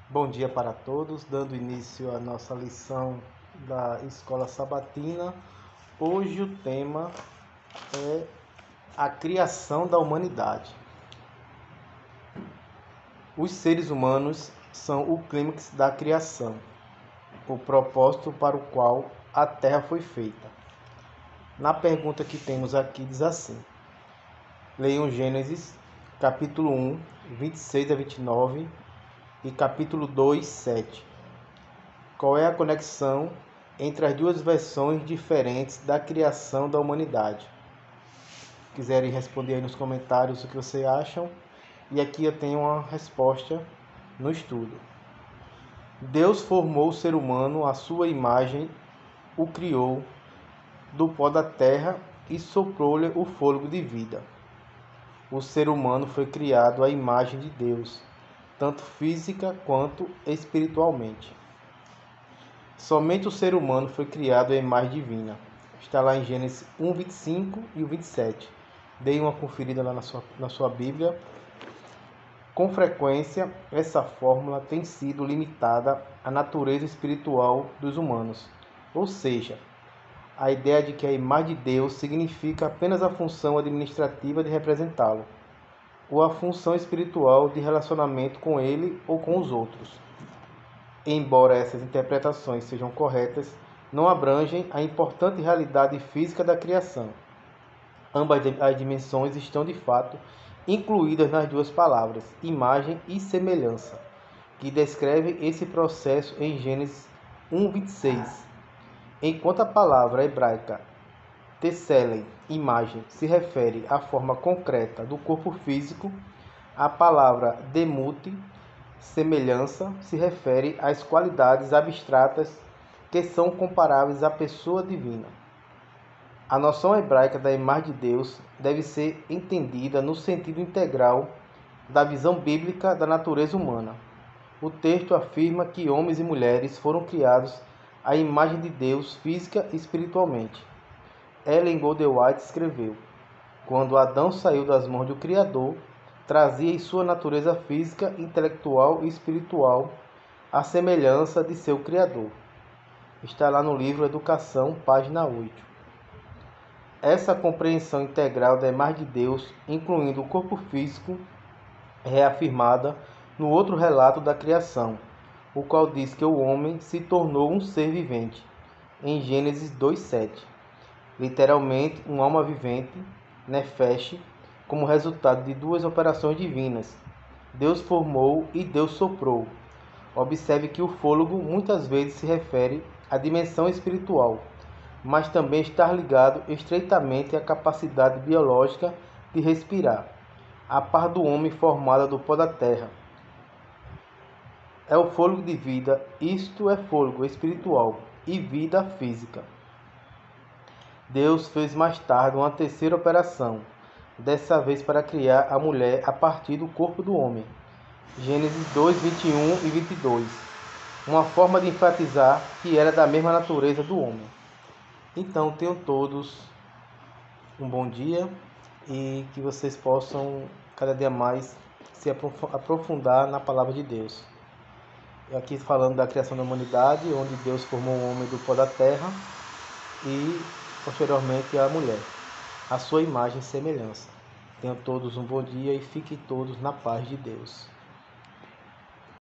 Bom dia para todos, dando início à nossa lição da Escola Sabatina. Hoje o tema é a criação da humanidade. Os seres humanos são o clímax da criação, o propósito para o qual a Terra foi feita. Na pergunta que temos aqui diz assim: leiam Gênesis, capítulo 1, 26 a 29 e capítulo 2, 7. Qual é a conexão entre as duas versões diferentes da criação da humanidade? Quiserem responder aí nos comentários o que vocês acham. E aqui eu tenho uma resposta no estudo. Deus formou o ser humano à sua imagem, o criou do pó da terra e soprou-lhe o fôlego de vida. O ser humano foi criado à imagem de Deus, tanto física quanto espiritualmente. Somente o ser humano foi criado à imagem divina. Está lá em Gênesis 1, 25 e o 27. Deem uma conferida lá na sua Bíblia. Com frequência, essa fórmula tem sido limitada à natureza espiritual dos humanos, ou seja, a ideia de que a imagem de Deus significa apenas a função administrativa de representá-lo, ou a função espiritual de relacionamento com ele ou com os outros. Embora essas interpretações sejam corretas, não abrangem a importante realidade física da criação. Ambas as dimensões estão de fato incluídas nas duas palavras, imagem e semelhança, que descreve esse processo em Gênesis 1:26. Enquanto a palavra hebraica tselem, imagem, se refere à forma concreta do corpo físico, a palavra demute, semelhança, se refere às qualidades abstratas que são comparáveis à pessoa divina. A noção hebraica da imagem de Deus deve ser entendida no sentido integral da visão bíblica da natureza humana. O texto afirma que homens e mulheres foram criados à imagem de Deus física e espiritualmente. Ellen Goldwhite escreveu: quando Adão saiu das mãos do Criador, trazia em sua natureza física, intelectual e espiritual a semelhança de seu Criador. Está lá no livro Educação, página 8. Essa compreensão integral da imagem de Deus, incluindo o corpo físico, é reafirmada no outro relato da criação, o qual diz que o homem se tornou um ser vivente, em Gênesis 2:7. Literalmente, uma alma vivente, nefesh, como resultado de duas operações divinas. Deus formou e Deus soprou. Observe que o fôlego muitas vezes se refere à dimensão espiritual, mas também está ligado estreitamente à capacidade biológica de respirar, a par do homem formado do pó da terra. É o fôlego de vida, isto é fôlego espiritual e vida física. Deus fez mais tarde uma terceira operação, dessa vez para criar a mulher a partir do corpo do homem. Gênesis 2, 21 e 22. Uma forma de enfatizar que era da mesma natureza do homem. Então, tenham todos um bom dia e que vocês possam cada dia mais se aprofundar na palavra de Deus. Aqui falando da criação da humanidade, onde Deus formou o homem do pó da terra e posteriormente a mulher, a sua imagem e semelhança. Tenham todos um bom dia e fiquem todos na paz de Deus.